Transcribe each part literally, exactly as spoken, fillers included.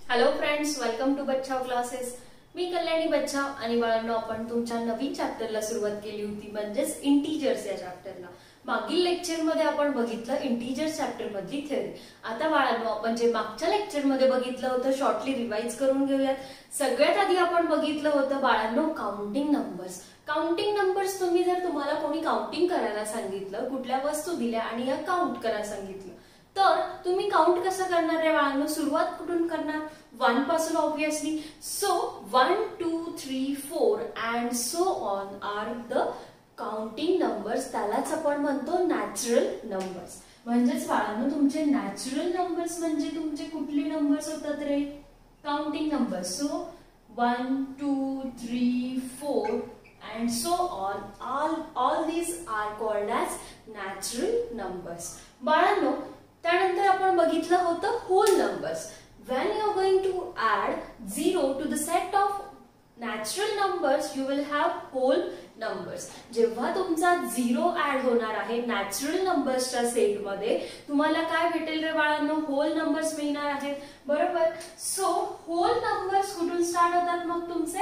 Hello friends, welcome to Bachchav classes. मी कल्याणी बच्चाव आणि बाळांनो, आपण तुमच्या नवीन चॅप्टरला सुरुवात केली होती, म्हणजेच इंटीजर्स या चॅप्टरला. मागील लेक्चर मध्ये आपण बघितलं इंटीजर्स चॅप्टर मधली थिअरी. आता बाळांनो, आपण जे मागच्या लेक्चर मध्ये बघितलं होतं शॉर्टली रिवाइज करून घेऊयात. सगळ्यात आधी आपण बघितलं होतं बाळांनो काउंटिंग नंबर्स. काउंटिंग नंबर्स तुम्ही जर तुम्हाला कोणी काउंटिंग करायला सांगितलं, कुठल्या वस्तू दिल्या आणि या काउंट करायला सांगितलं, तर तुम्ही काउंट कसं करणार आहे बाळांनो? सुरुवात कुठून करणार? वन पासून obviously. So one two three four and so on are the counting numbers. त्यालाच आपण म्हणतो नॅचरल नंबर्स. म्हणजेच बाळांनो, तुमचे नॅचरल नंबर्स म्हणजे तुमचे कुठले नंबर्स होतात रे? Counting numbers. So one two three four and so on, all all these are called as natural numbers. बाळांनो, त्यानंतर आपण बघितलं होतं whole numbers. When you are going to add zero to the set of natural numbers, you will have whole numbers. जेव्हा तुमचा zero add होणार आहे natural नंबर्सच्या set मध्ये, तुम्हाला काय भेटेल रे बाळांनो? होल नंबर्स मिळणार आहेत, बरोबर. सो होल नंबर्स कुठून स्टार्ट होतात मग तुमचे?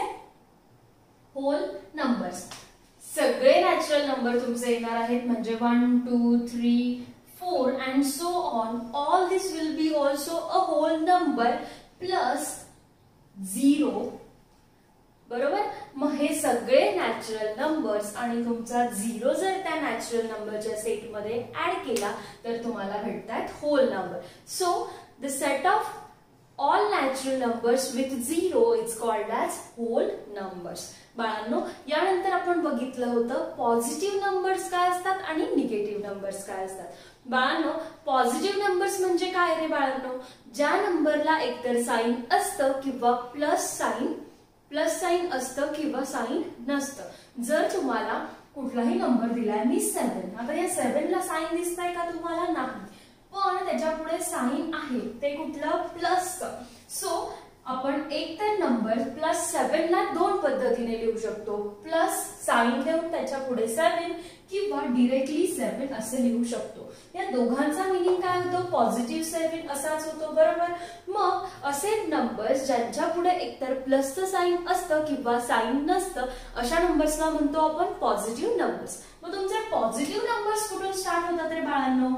होल नंबर्स सगळे नॅचरल नंबर तुमचे येणार आहेत, म्हणजे one two three four and so on. All this will be also a whole number plus zero. बरोबर. मग हे सगळे नॅचरल नंबर्स आणि तुमचा झिरो जर त्या नॅचरल नंबरच्या सेट मध्ये ऍड केला तर तुम्हाला भेटतात whole number. So the set of all natural numbers with zero is called as whole numbers. बाळांनो, यानंतर आपण बघितलं होतं पॉझिटिव्ह नंबर्स काय असतात आणि निगेटिव्ह नंबर्स काय असतात. बाळांनो, पॉझिटिव्ह नंबर्स म्हणजे काय रे बाळांनो? ज्या नंबरला एकतर साइन असतं किंवा प्लस साइन प्लस साइन असतं किंवा साइन नसतं. जर तुम्हाला कुठलाही नंबर दिलाय, मी सेवन, आता या सेवन ला साइन दिसताय का तुम्हाला? नाही, पण त्याच्या पुढे साइन आहे, ते कुठलं? प्लसचं. सो आपण एक तर नंबर प्लस सेवन ला दोन पद्धतीने लिहू शकतो. प्लस साइन देऊन त्याच्या पुढे सेवन किंवा डिरेक्टली सेवन असे लिहू शकतो. या दोघांचा मिनिंग काय होतो? पॉझिटिव्ह सेवन असाच होतो, बरोबर. मग असे नंबर्स ज्यांच्या पुढे एकतर प्लसचं साइन असतं किंवा साइन नसतं, अशा नंबर्सला म्हणतो आपण पॉझिटिव्ह नंबर्स. मग तुमचे पॉझिटिव्ह नंबर्स कुठून स्टार्ट होतात रे बाळांनो?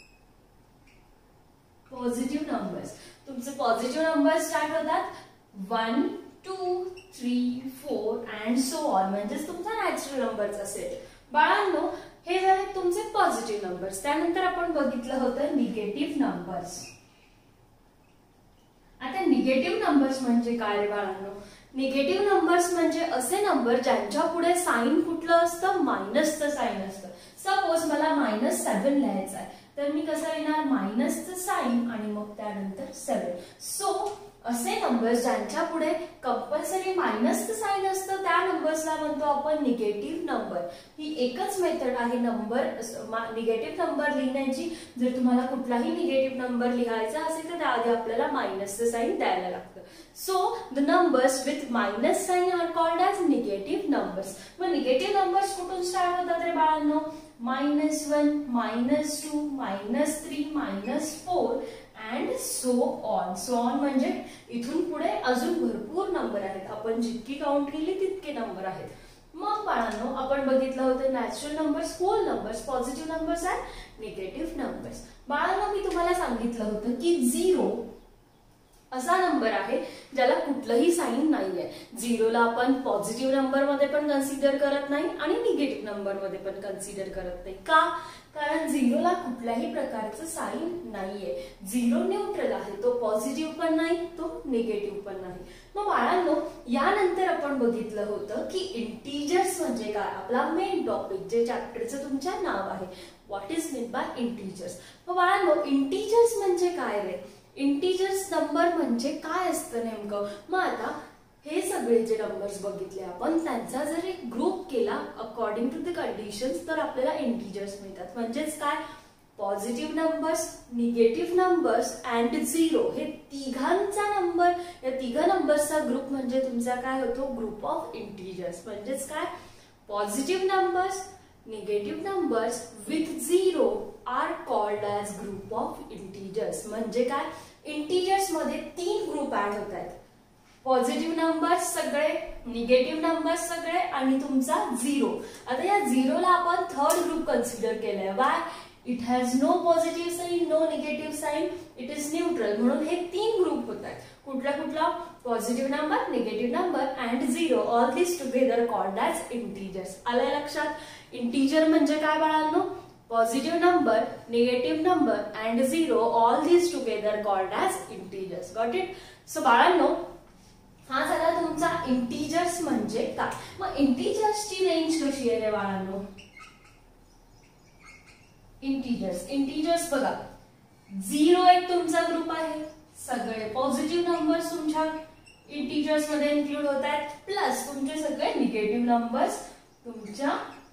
पॉझिटिव्ह नंबर्स तुमचे पॉझिटिव्ह नंबर स्टार्ट होतात one two three four and so on, म्हणजेच तुमचा नॅचरल नंबर्स असेल. बाळांनो, हे झाले तुमचे पॉझिटिव्ह नंबर्स. त्यानंतर आपण बघितलं होतं निगेटिव्ह नंबर्स. आता निगेटिव्ह नंबर्स म्हणजे काय रे बाळांनो? निगेटिव्ह नंबर्स म्हणजे असे नंबर ज्यांच्या पुढे साइन कुठलं असतं? मायनसचं साइन असतं. सपोज मला मायनस सेवन लिहायचं आहे, तर मी कसं लिहिणार? मायनसचं साइन आणि मग त्यानंतर सेवन. सो असे नंबर्स ज्यांच्या पुढे कंपल्सरी मायनसचं साइन असतं, त्या नंबर्सला म्हणतो आपण निगेटिव्ह नंबर. ही एकच मेथड आहे नंबर निगेटिव्ह नंबर लिहिण्याची. जर तुम्हाला कुठलाही निगेटिव्ह नंबर लिहायचा असेल तर त्याआधी आपल्याला मायनसचं साइन द्यायला लागतं. So the numbers with minus sign are called as negative numbers. मग निगेटिव्ह नंबर्स कुठून स्टार्ट होतात रे बाळांनो? Minus one, minus two, minus three, minus four and so on. So on म्हणजे इथून पुढे अजून भरपूर नंबर आहेत. आपण जितकी काउंट केली तितके नंबर आहेत. मग बाळांनो, आपण बघितलं होतं natural numbers, whole numbers, positive numbers and negative numbers. बाळांनो, मी तुम्हाला सांगितलं होतं की झिरो असा नंबर आहे ज्याला कुठलंही साइन नाहीये. झिरोला आपण पॉझिटिव्ह नंबर मध्ये पण कन्सिडर करत नाही आणि निगेटिव्ह नंबर मध्ये पण कन्सिडर करत नाही. का? कारण झिरोला कुठल्याही प्रकारचं साइन नाहीये. झिरो न्यूट्रल आहे, तो पॉझिटिव्ह पण नाही, तो निगेटिव्ह पण नाही. मग बाळांनो, यानंतर आपण बघितलं होतं की इंटीजर्स म्हणजे काय? आपला मेन टॉपिक, जे चॅप्टरचं तुमच्या नाव आहे. What is mean by integers? मग बाळांनो, इंटीजर्स म्हणजे काय रे? इंटीजर्स नंबर म्हणजे काय असतं नेमकं? मग आता हे सगळे जे नंबर्स बघितले आपण, त्यांचा जर एक ग्रुप केला अकॉर्डिंग टू द कंडिशन्स, तर आपल्याला इंटीजर्स मिळतात. म्हणजेच काय? Positive numbers, negative numbers and zero, हे तिघांचा नंबर, या तिघ नंबर्सचा ग्रुप म्हणजे तुमचा काय होतो? Group of integers. म्हणजेच काय? Positive numbers, negative numbers with zero are called as group of integers. म्हणजे काय? इंटीजर्स मध्ये तीन ग्रुप ग्रुप ऍड होत आहेत. पॉझिटिव्ह नंबर्स सगळे, निगेटिव्ह नंबर्स सगळे आणि तुमचा झिरो. आता या झिरोला आपण थर्ड ग्रुप कन्सिडर केलाय. Why? It has no positive sign, no negative sign, it is neutral. म्हणून हे तीन ग्रुप होत आहेत. कुठला कुठला? Positive number, negative number and zero. All this together called as integers. आलंय लक्षात? इंटिजर म्हणजे काय बाळांनो? Positive number, negative number and zero, all this together called as integers. Got it? So बाळांनो, हा झाला तुमचा इंटिजर्स म्हणजे काय. मग इंटिजर्सची रेंज कशी आहे रे बाळांनो? इंटिजर्स इंटिजर्स बघा, झिरो एक तुमचा ग्रुप आहे, सगळे पॉझिटिव्ह नंबर्स तुमच्या इंटिजर्स मध्ये इन्क्लूड होत आहेत, प्लस तुमचे सगळे निगेटिव्ह नंबर्स तुमच्या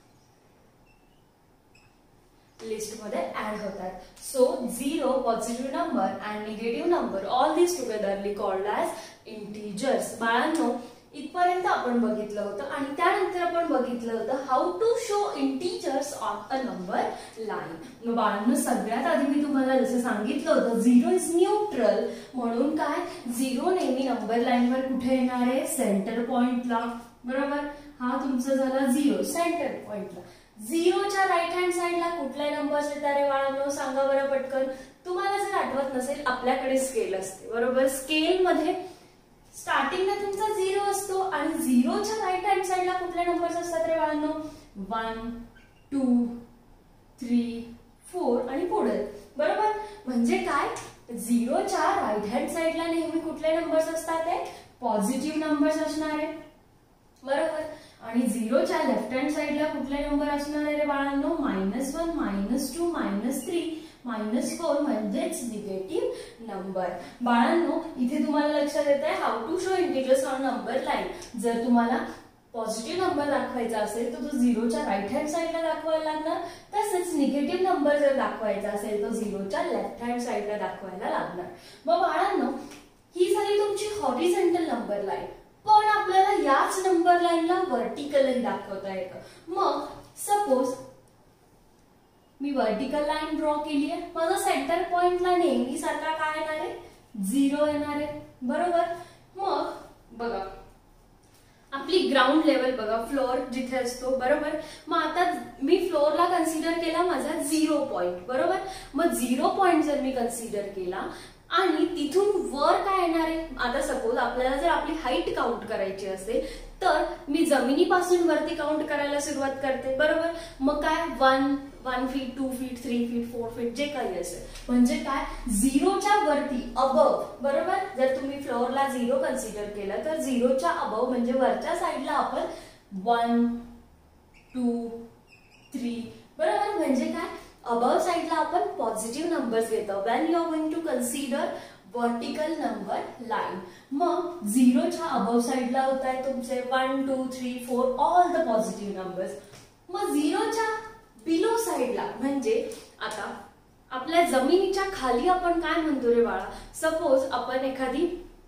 लिस्ट मध्ये ऍड होतात. So zero, positive number and negative number, all this togetherly called as integers. बाळांनो, इथपर्यंत आपण बघितलं होतं आणि त्यानंतर आपण बघितलं होतं how to show integers on a number line. मग बाळांनो, सगळ्यात आधी मी तुम्हाला जसं सांगितलं होतं, झिरो इज न्यूट्रल. म्हणून काय? झिरो नेहमी नंबर लाईनवर कुठे येणार आहे? सेंटर पॉइंटला. बरोबर? हा तुमचा झाला झिरो सेंटर पॉइंटला. झिरोच्या राईट हँड साइडला कुठले नंबर्स येतात रे बाळांनो? सांगा बरं पटकन. तुम्हाला जर आठवत नसेल, आपल्याकडे स्केल असते. बरोबर? स्केल मध्ये स्टार्टिंगला तुमचा झिरो असतो आणि झिरोच्या राईट हँड साइडला कुठले नंबर्स असतात रे बाळांनो? वन, टू, थ्री, फोर आणि पुढे. बरोबर? म्हणजे काय? झिरोच्या राईट हँड साइडला नेहमी कुठले नंबर्स असतात? ते पॉझिटिव्ह नंबर्स असणार आहे. बरोबर? आणि झिरोच्या लेफ्ट हँड साइडला कुठले नंबर असणार आहे रे बाळांनो? Minus one, minus two, minus three, minus four म्हणजेच निगेटिव्ह नंबर. बाळांनो, इथे तुम्हाला लक्षात येत आहे how to show integers on number line. जर तुम्हाला पॉझिटिव्ह नंबर दाखवायचा असेल तर तो झिरोच्या राईट हँड साइडला दाखवायला लागणार. तसेच निगेटिव्ह नंबर जर दाखवायचा असेल तर झिरोच्या लेफ्ट हँड साइडला दाखवायला लागणार. मग बाळांनो, ही झाली तुमची हॉरिझॉन्टल नंबर लाईन. पण आपल्याला याच नंबर लाईनला व्हर्टिकलही दाखवता येतं. मग सपोज मी व्हर्टिकल लाईन ड्रॉ केली आहे. माझा सेंटर पॉइंटला नेहमी सारखा काय येणार आहे? झिरो येणार आहे. बरोबर? मग बघा, आपली ग्राउंड लेवल बघा, फ्लोअर जिथे असतो. बरोबर? मग आता मी फ्लोअरला कन्सिडर केला माझा झिरो पॉइंट. बरोबर? मग झिरो पॉइंट जर मी कन्सिडर केला आणि तिथून वर काय येणार आहे? आता सपोज आपल्याला जर आपली हाईट काउंट करायची असेल तर मी जमिनीपासून वरती काउंट करायला सुरुवात करते. बरोबर? मग काय? One one feet, two feet, three feet, four feet, जे काही असेल. म्हणजे काय? झिरोच्या वरती, अबव. बरोबर? जर तुम्ही फ्लोअरला झिरो कन्सिडर केलं तर झिरोच्या अबव म्हणजे वरच्या साईडला आपण वन, टू, थ्री. बरोबर? म्हणजे काय? अबव साइडला आपण पॉझिटिव्ह नंबर्स घेतो when you are going to consider vertical number line. मग झिरोच्या अबव साइडला होत आहे तुमचे one, two, three, four, all the positive numbers. मग झिरोच्या बिलो साइडला म्हणजे आता आपल्या जमिनीच्या खाली आपण काय म्हणतो रे बाळा? सपोज आपण एखादी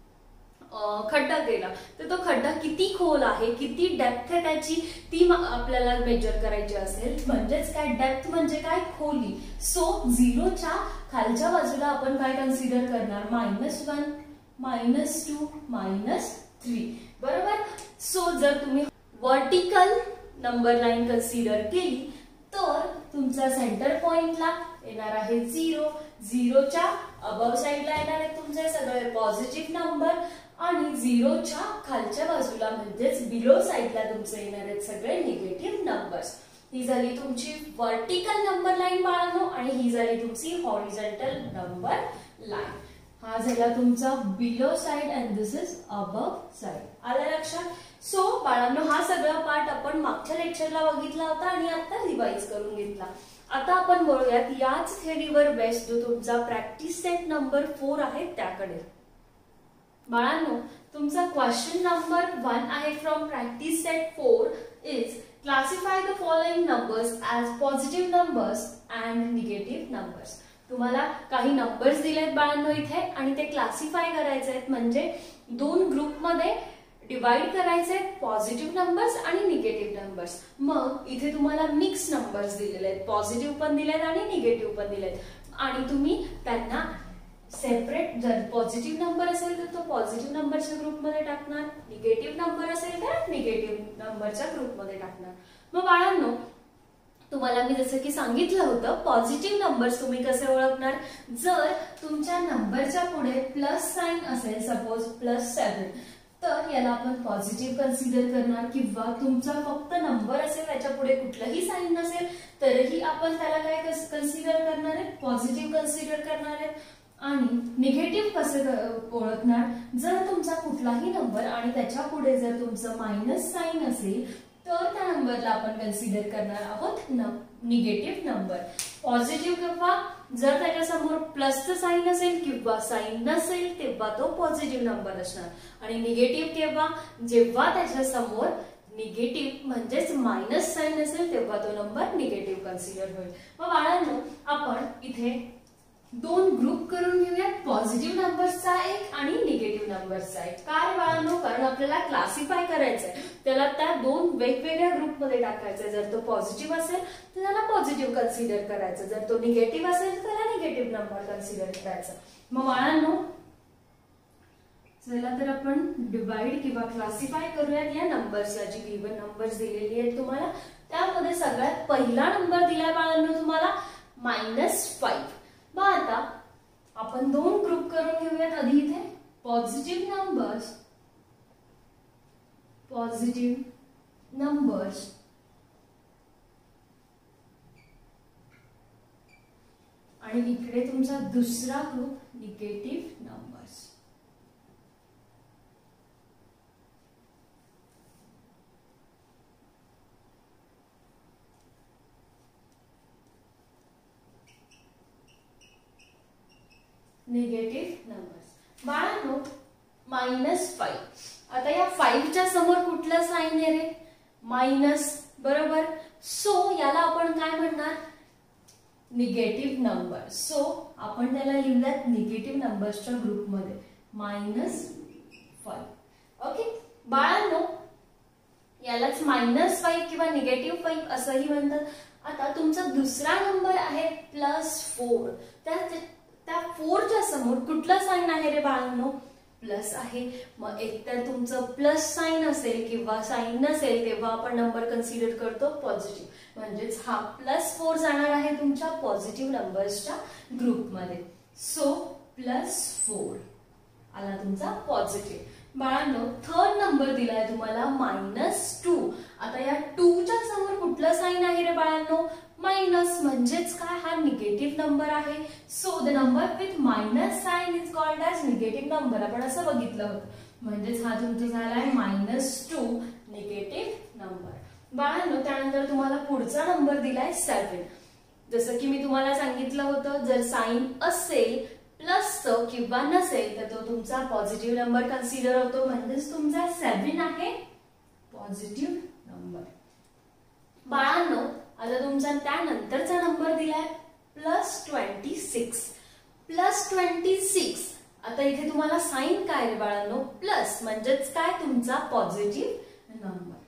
खड्डा केला तर तो खड्डा किती खोल आहे, किती डेप्थ आहे त्याची, ती आपल्याला मेजर करायची असेल. म्हणजेच काय? डेप्थ म्हणजे काय? खोली. सो झिरोच्या खालच्या बाजूला आपण काय कन्सिडर करणार? Minus one, minus two, minus three. बरोबर? सो जर तुम्ही वर्टिकल नंबर लाईन कन्सिडर केली तर तुमचा सेंटर पॉइंटला येणार आहे झिरो. झिरोच्या अबव साइडला येणार आहे तुमचे सगळे पॉझिटिव्ह नंबर आणि झिरोच्या खालच्या बाजूला म्हणजेच बिलो साइडला तुमचे येणार आहेत सगळे निगेटिव्ह नंबर्स. ही झाली तुमची वर्टिकल नंबर लाईन बाळांनो आणि ही झाली तुमची हॉरिझॉन्टल नंबर लाईन. हा झाला तुमचा below side and this is above side. आलं लक्षात? सो बाळांनो, हा सगळा पार्ट आपण मागच्या लेक्चरला बघितला होता आणि आता रिवाइज करून घेतला. आता आपण बोलूयात याच थेअरीवर बेस्ड जो तुमचा प्रॅक्टिस सेट नंबर फोर आहे त्याकडे. बाळांनो, तुमचा क्वेश्चन नंबर वन आहे from practice set four is classify the following numbers as positive numbers and negative numbers. तुम्हाला काही नंबर्स दिलेत बाळांनो इथे आणि ते क्लासिफाय करायचे आहेत. म्हणजे दोन ग्रुपमध्ये डिवाइड करायचे, पॉझिटिव्ह नंबर्स आणि निगेटिव्ह नंबर्स. मग इथे तुम्हाला मिक्स नंबर्स दिलेले आहेत, पॉझिटिव्ह पण दिलेत आणि निगेटिव्ह पण दिलेत आणि तुम्ही त्यांना सेपरेट, जर पॉझिटिव्ह नंबर असेल तर तो पॉझिटिव्ह नंबरच्या ग्रुपमध्ये टाकणार, निगेटिव्ह नंबर असेल तर निगेटिव्ह नंबरच्या ग्रुपमध्ये टाकणार. मग बाळांनो, तुम्हाला मी जसं की सांगितलं होतं, पॉझिटिव्ह नंबर्स तुम्ही कसे ओळखणार, जर तुमच्या नंबरच्या पुढे प्लस साइन असेल, सपोज प्लस सेवन, तर याला आपण पॉझिटिव्ह कन्सिडर करणार. किंवा तुमचा फक्त नंबर असेल, त्याच्या पुढे कुठलंही साइन नसेल, तरीही आपण त्याला काय कन्सिडर करणार आहे, पॉझिटिव्ह कन्सिडर करणार आहे. आणि निगेटिव्ह कसे ओळखणार, जर तुमचा कुठलाही नंबर आणि त्याच्या पुढे जर तुमचं मायनस साइन असेल, तर त्या नंबरला आपण कन्सिडर करणार आहोत निगेटिव्ह नंबर. पॉझिटिव्ह केव्हा, जर त्याच्यासमोर प्लसचं साइन असेल किंवा साइन नसेल तेव्हा तो पॉझिटिव्ह नंबर असणार. आणि निगेटिव्ह केव्हा, जेव्हा त्याच्यासमोर निगेटिव्ह म्हणजेच मायनस साइन असेल तेव्हा तो नंबर निगेटिव्ह कन्सिडर होईल. मग बाळांनो, आपण इथे दोन ग्रुप करून घेऊयात, पॉझिटिव्ह नंबर्सचा एक आणि निगेटिव्ह नंबर्सचा एक. काय बाळांनो, कारण आपल्याला क्लासिफाय करायचंय, त्याला त्या दोन वेगवेगळ्या ग्रुपमध्ये टाकायचंय. जर तो पॉझिटिव्ह असेल तर त्याला पॉझिटिव्ह कन्सिडर करायचं, जर तो निगेटिव्ह असेल तर त्याला निगेटिव्ह नंबर कन्सिडर करायचं. मग बाळांनो, चला तर आपण डिवाइड किंवा क्लासिफाय करूयात या नंबर्सला, जी गिवन नंबर्स दिलेली आहेत तुम्हाला. त्यामध्ये सगळ्यात पहिला नंबर दिलाय बाळांनो तुम्हाला मायनस फाईव्ह. मग आता आपण दोन ग्रुप करून घेऊयात. आधी इथे पॉझिटिव्ह नंबर्स, पॉझिटिव्ह नंबर्स आणि इकडे तुमचा दुसरा group negative numbers. Negative numbers. बाळांनो, मायनस फाईव्ह, आता या फाईव्हच्या समोर कुठलं साइन आहे रे, मायनस, बरोबर. सो याला आपण काय म्हणणार, निगेटिव्ह नंबर. सो आपण त्याला लिहूयात निगेटिव्ह नंबर्सच्या ग्रुपमध्ये, मायनस फाईव्ह. ओके बाळांनो, यालाच मायनस फाईव्ह किंवा निगेटिव्ह फाईव्ह असंही म्हणतात. आता तुमचा दुसरा नंबर आहे प्लस फोर, त्या त्या फोरच्या समोर कुठलं साइन आहे रे बाळांनो, प्लस आहे. मग एकतर तुमचं प्लस साइन असेल किंवा साइन नसेल तेव्हा आपण नंबर कन्सिडर करतो पॉझिटिव्ह, म्हणजेच हा प्लस फोर जाणार आहे तुमच्या पॉझिटिव्ह नंबर्सच्या ग्रुपमध्ये. सो प्लस फोर आला तुमचा पॉझिटिव्ह. बाळांनो, थर्ड नंबर दिलाय तुम्हाला मायनस टू. आता या टू च्या समोर कुठलं साइन आहे रे बाळांनो, मायनस, म्हणजेच काय, हा निगेटिव्ह नंबर आहे. So the number with minus sign is called as negative number. आपण असं बघितलं होतं, म्हणजेच हा तुमचा झालाय मायनस टू, निगेटिव्ह नंबर. बाळांनो, त्यानंतर तुम्हाला पुढचा नंबर दिलाय सेवन. जसं की मी तुम्हाला सांगितलं होतं, जर साइन असेल प्लसचं किंवा नसेल तर तो तुमचा पॉझिटिव्ह नंबर कन्सिडर होतो, म्हणजेच तुमचा सेवन आहे पॉझिटिव्ह नंबर. बाळांनो, आता तुमचा त्यानंतरचा नंबर दिलाय plus twenty six. Plus twenty six, आता इथे तुम्हाला साइन काय रे बाळांनो, प्लस, म्हणजेच काय, तुमचा positive number.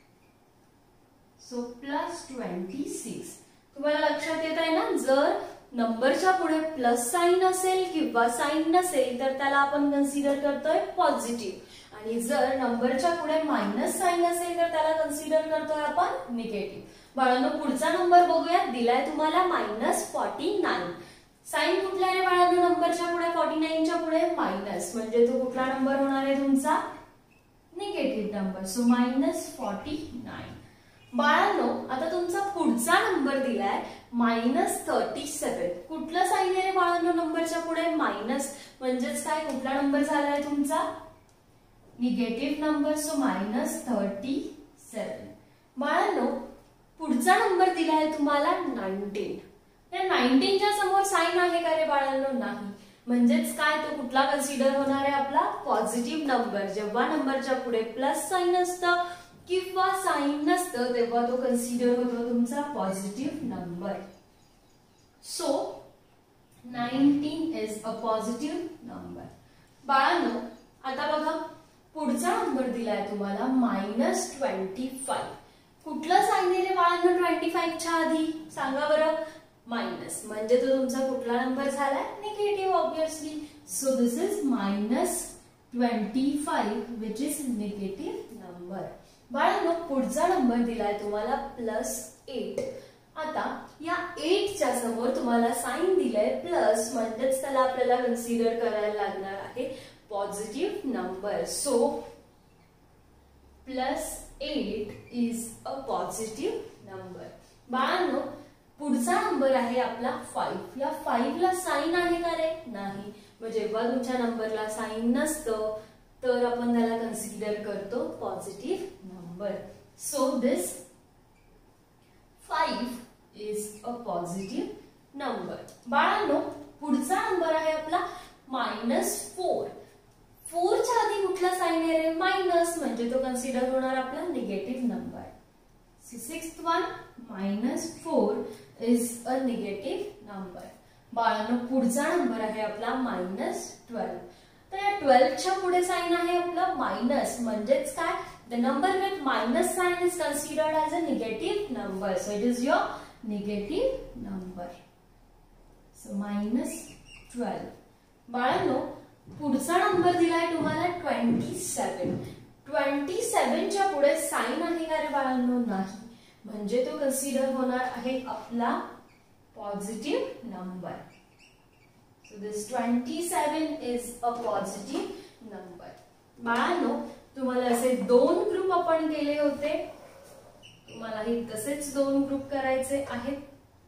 So plus twenty six. तुम्हाला लक्षात येत आहे ना, जर नंबरच्या पुढे प्लस साइन असेल किंवा साइन नसेल तर त्याला आपण कन्सिडर करतोय पॉझिटिव्ह, आणि जर नंबरच्या पुढे मायनस साइन असेल तर त्याला कन्सिडर करतोय आपण निगेटिव्ह. बाळांनो, पुढचा नंबर बघूयात, दिलाय तुम्हाला मायनस फॉर्टी नाईन. साइन कुठला आहे बाळांनो, नंबरच्या पुढे फॉर्टी नाईनच्या पुढे मायनस, म्हणजे तो कुठला नंबर होणार आहे तुमचा, negative number. So minus forty nine. बाळांनो, आता तुमचा पुढचा नंबर दिलाय मायनस थर्टी सेवन. कुठलं साइन आहे बाळांनो, नंबरच्या पुढे मायनस, म्हणजेच काय, कुठला नंबर झालाय तुमचा, negative number. So minus thirty seven. बाळांनो, पुढचा नंबर दिलाय तुम्हाला नाईन्टीन. त्या नाईन्टीनच्या समोर साइन आहे का रे बाळांनो, नाही, म्हणजेच काय, तो कुठला कन्सिडर होणार आहे आपला पॉझिटिव्ह नंबर. जेव्हा नंबरच्या पुढे प्लस साइन असतं किंवा साइन नसतं तेव्हा तो कन्सिडर होतो तुमचा positive number. So nineteen is a positive number. बाळांनो, आता बघा, पुढचा नंबर दिलाय तुम्हाला मायनस ट्वेंटी फाईव्ह. कुठलं साइन आहे रे बाळांनो ट्वेंटी फाईव्हच्या आधी, सांगा बरं. मायनस, म्हणजे तो तुमचा कुठला नंबर झालाय? Negative obviously. So this is minus twenty five which is negative number. बाळांनो पुढचा नंबर दिलाय तुम्हाला प्लस एट. आता या एट च्या समोर तुम्हाला साइन दिलंय प्लस, म्हणजेच त्याला आपल्याला कन्सिडर करायला लागणार आहे positive number. So plus eight is a positive number. बाळांनो पुढचा नंबर आहे आपला फाईव्ह. या फाईव्ह ला साइन आहे का रे? नाही. मग जेव्हा तुमच्या नंबरला साइन नसतं तर आपण त्याला कन्सिडर करतो positive number. So this five is a positive number. बाळांनो पुढचा नंबर आहे आपला मायनस फोर. फोर च्या आधी कुठला साइन आहे रे? मायनस, म्हणजे तो कन्सिडर होणार आपला negative number. Sixth one minus four is a negative number. बाळांनो पुढचा नंबर आहे आपला मायनस ट्वेल्व. तर या ट्वेल्वच्या पुढे साइन आहे आपला मायनस, म्हणजेच काय? The number with minus sign is considered as a negative number. So it is your negative number. So minus twelve. बाळांनो पुढचा नंबर दिलाय तुम्हाला ट्वेंटी सेवन. ट्वेंटी सेवनच्या पुढे साइन आहे का रे बाळांनो? नाही, म्हणजे तो कन्सिडर होणार आहे आपला positive number. So this twenty-seven is a positive number. बाळांनो तुम्हाला असे दोन ग्रुप आपण केले होते, तुम्हाला हे तसेच दोन ग्रुप करायचे आहेत.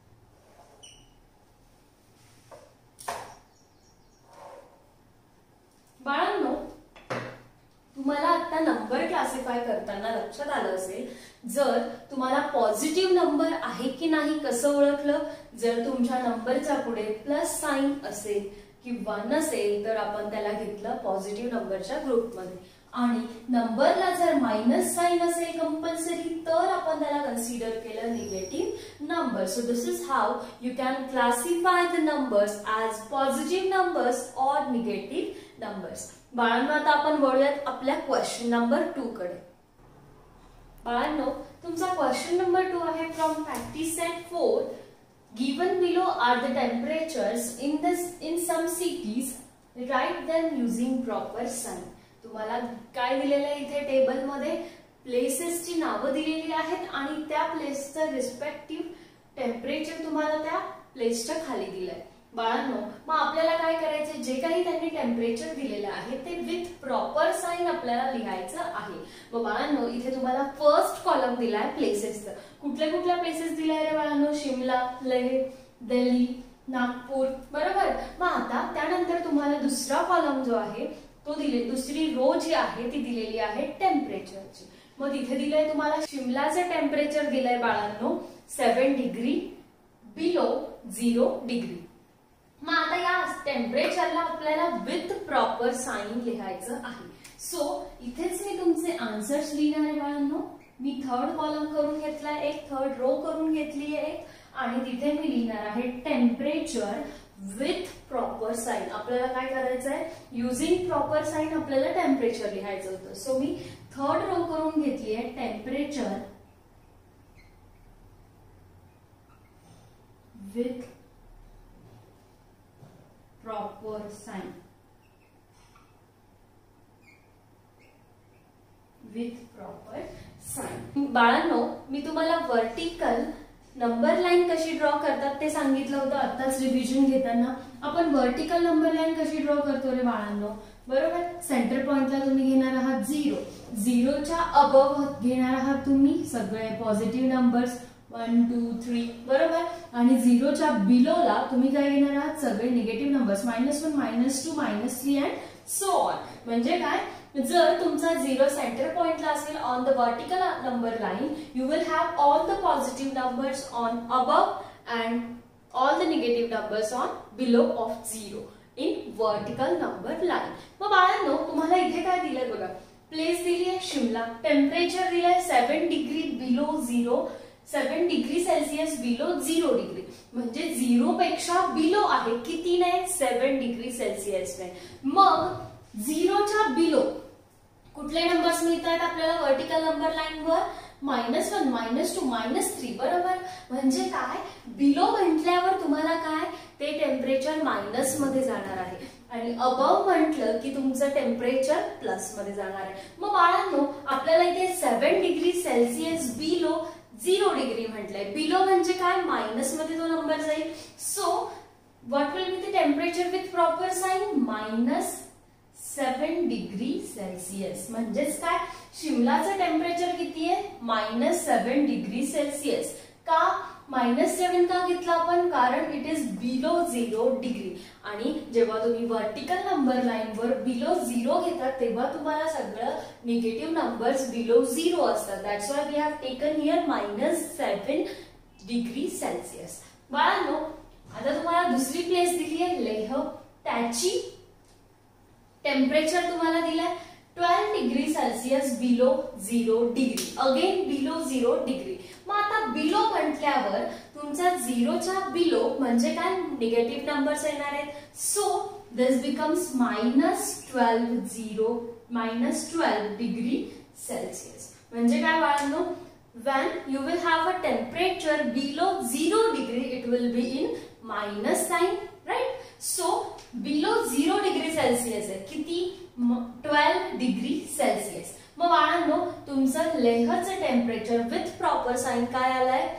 बाळांनो तुम्हाला आता नंबर क्लासिफाय करताना लक्षात आलं असेल, जर तुम्हाला पॉझिटिव्ह नंबर आहे की नाही कसं ओळखलं? जर तुमच्या नंबरच्या पुढे प्लस साइन असेल किंवा नसेल तर आपण त्याला घेतलं पॉझिटिव्ह नंबरच्या ग्रुपमध्ये, आणि नंबरला जर मायनस साइन असेल कंपल्सरी तर आपण त्याला कन्सिडर केलं negative number. So this is how you can classify the numbers as positive numbers or negative numbers. बाळांनो आता आपण वळूयात आपल्या क्वेश्चन नंबर टू कडे. बाळांनो तुमचा क्वेश्चन नंबर टू आहे from practice set four. Given below are the temperatures in this in some cities, write them using proper sign. तुम्हाला काय दिलेलं आहे इथे टेबल मध्ये? प्लेसेसची नावं दिलेली आहेत आणि त्या प्लेसचं रिस्पेक्टिव्ह टेम्परेचर तुम्हाला त्या प्लेसच्या खाली दिलंय. बाळांनो मग आपल्याला काय करायचं? जे काही त्यांनी टेम्परेचर दिलेलं आहे ते विथ प्रॉपर साइन आपल्याला लिहायचं आहे. मग बाळांनो इथे तुम्हाला फर्स्ट कॉलम दिलाय प्लेसेसचा. कुठल्या कुठल्या प्लेसेस दिलाय रे बाळांनो? शिमला, लेह, दिल्ली, नागपूर, बरोबर. मग आता त्यानंतर तुम्हाला दुसरा कॉलम जो आहे तो दिले, दुसरी रो जी आहे ती दिलेली आहे टेम्परेचरची. मग तिथे दिलंय तुम्हाला शिमलाचं टेम्परेचर दिलंय बाळांनो seven degree below zero degree. मग आता या टेम्परेचरला आपल्याला विथ प्रॉपर साइन लिहायचं आहे. सो इथेच मी तुमचे आन्सर्स लिहिणार आहे बाळांनो. मी थर्ड कॉलम करून घेतलाय एक, थर्ड रो करून घेतली आहे एक, आणि तिथे मी लिहिणार आहे टेम्परेचर विथ प्रॉपर साइन. आपल्याला काय करायचं आहे? युजिंग प्रॉपर साइन आपल्याला टेम्परेचर लिहायचं होतं. सो मी थर्ड रो करून घेतली आहे temperature with proper sign. With proper sign. बाळांनो मी तुम्हाला वर्टिकल नंबर लाईन कशी ड्रॉ करतात ते सांगितलं होतं आताच रिव्हिजन घेताना. आपण वर्टिकल नंबर लाईन कशी ड्रॉ करतो रे बाळांनो? बरोबर. सेंटर पॉइंटला तुम्ही घेणार आहात झिरो, झिरोच्या अबव घेणार आहात तुम्ही सगळे positive numbers one two three, बरोबर. आणि झिरोच्या बिलोला तुम्ही काय घेणार आहात? सगळे negative numbers minus one, minus two, minus three and so on. म्हणजे काय? जर तुमचा झिरो सेंटर पॉइंटला असेल on the vertical number line, you will have all the positive numbers on above and all the negative numbers on below of zero in vertical number line. मग बाळांनो तुम्हाला इथे काय दिलंय बघा, प्लेस दिली आहे शिमला, टेम्परेचर दिलंय seven degree below zero, seven degree celsius below zero degree, म्हणजे झिरो पेक्षा बिलो आहे किती नाही? सेवन डिग्री सेल्सिअस नाही. मग झिरोच्या बिलो कुठले नंबर्स मिळतात आपल्याला वर्टिकल नंबर लाईन वर? Minus one, minus two, minus three, बरोबर. म्हणजे काय, बिलो म्हटल्यावर तुम्हाला काय ते टेम्परेचर मायनस मध्ये जाणार आहे आणि अबव म्हटलं की तुमचं टेम्परेचर प्लस मध्ये जाणार आहे. मग बाळांनो आपल्याला इथे seven degree celsius below zero degree म्हटलंय. बिलो म्हणजे काय, मायनस मध्ये तो नंबर जाईल. So what will be the temperature with proper sign, minus seven degree celsius. म्हणजेच काय, शिमलाचं टेम्परेचर किती आहे, मायनस सेवन डिग्री सेल्सिअस. का मायनस सेवन का घेतला आपण, कारण it is below zero degree. आणि जेव्हा तुम्ही व्हर्टिकल नंबर लाईन वर बिलो झिरो घेतात तेव्हा तुम्हाला सगळं निगेटिव्ह नंबर्स बिलो झिरो असतात. That's why we have taken here minus seven degree celsius. बाळांनो आता तुम्हाला दुसरी प्लेस दिली आहे लेह, त्याची टेम्परेचर तुम्हाला दिलाय twelve degree celsius below zero degree. Again below zero degree. मग आता बिलो म्हटल्यावर तुमचा झिरोच्या बिलो म्हणजे काय, निगेटिव्ह नंबर्स येणार आहेत. So this becomes minus twelve zero minus twelve degree celsius. म्हणजे काय बाळांनो, when you will have a temperature below zero degree it will be in minus sign, right? So below zero degree celsius आहे किती, twelve degree Celsius. मग बाळांनो तुमचं लेहचं temperature with proper sign काय आलाय,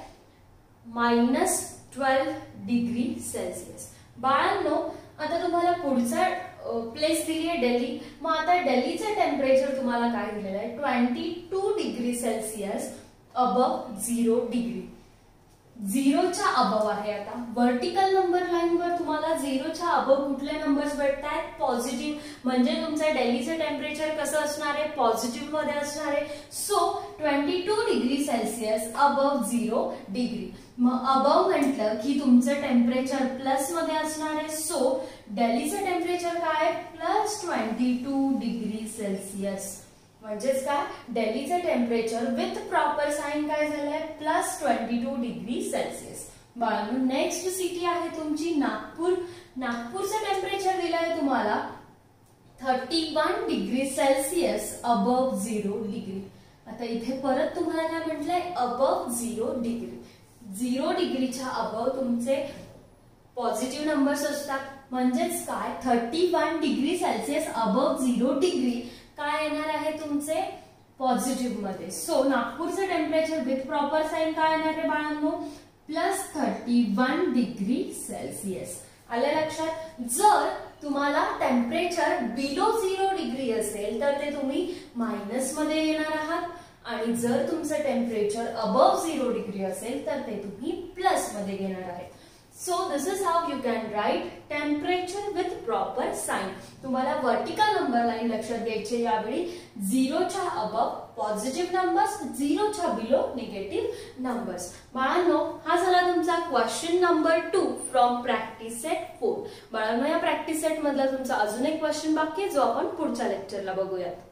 मायनस ट्वेल्व डिग्री सेल्सिअस. बाळांनो आता तुम्हाला पुढचा प्लेस दिली आहे दिल्ली. मग आता दिल्लीचं टेम्परेचर तुम्हाला काय दिलेलं आहे, twenty two degree celsius above zero degree. झिरोच्या अबव आहे. आता व्हर्टिकल नंबर लाईन वर तुम्हाला झिरोच्या अबव कुठले नंबर्स भेटतात, पॉझिटिव्ह. म्हणजे तुमचं दिल्लीचं टेम्परेचर कसं असणार आहे, पॉझिटिव्ह मध्ये असणार आहे. So twenty two degree celsius above zero degree. मग अबव म्हटलं की तुमचं टेम्परेचर प्लस मध्ये असणार आहे. सो दिल्लीचं टेम्परेचर काय, plus twenty two degree celsius. म्हणजेच काय, दिल्लीचं टेम्परेचर विथ प्रॉपर साइन काय झालंय, plus twenty two degree celsius. बाळांनो नेक्स्ट सिटी आहे तुमची नागपूर. नागपूरचं टेम्परेचर दिलं आहे तुम्हाला thirty one degree celsius above zero degree. आता इथे परत तुम्हाला काय म्हटलंय, अबव झिरो डिग्री. झिरो डिग्रीच्या अबव तुमचे पॉझिटिव्ह नंबर्स असतात. म्हणजेच काय, thirty one degree celsius above zero degree काय येणार आहे तुमचे पॉझिटिव्ह मध्ये. सो नागपूरचं टेम्परेचर विथ प्रॉपर साइन काय येणार आहे बाळांनो, plus thirty one degree celsius. आलं लक्षात. जर तुम्हाला टेम्परेचर बिलो झिरो डिग्री असेल तर ते तुम्ही मायनस मध्ये येणार आहात आणि जर तुमचं टेम्परेचर अबव झिरो डिग्री असेल तर ते तुम्ही प्लस मध्ये घेणार आहेत. So this is how you can write temperature with proper sign. तुम्हाला वर्टिकल नंबर लाईन लक्षात घ्यायचे यावेळी. झिरोच्या अबव पॉझिटिव्ह नंबर्स, झिरोच्या बिलो निगेटिव्ह नंबर्स. बाळांनो हा झाला तुमचा question number two from practice set four. बाळांनो या प्रॅक्टिस सेट मधला तुमचा अजून एक क्वेश्चन बाकी आहे जो आपण पुढच्या लेक्चरला बघूयात.